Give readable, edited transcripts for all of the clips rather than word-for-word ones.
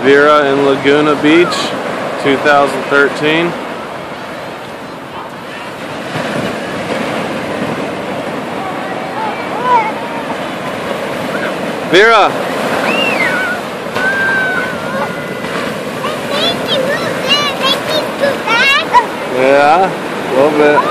Vera in Laguna Beach, 2013. Vera! Yeah, a little bit.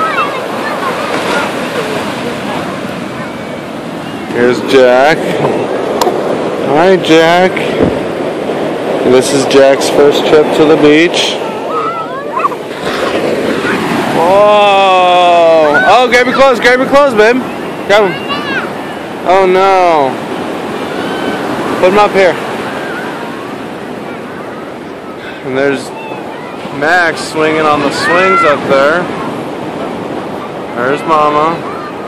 Here's Jack. Hi, Jack. This is Jack's first trip to the beach. Whoa! Oh, grab your clothes, babe. Grab them. Oh no. Put them up here. And there's Max swinging on the swings up there. There's Mama.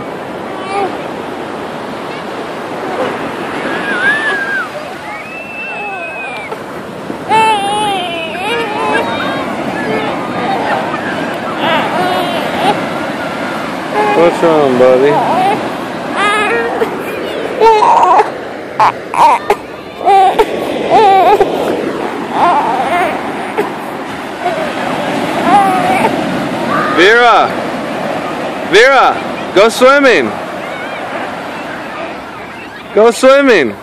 What's wrong, buddy? Vera! Vera! Go swimming! Go swimming!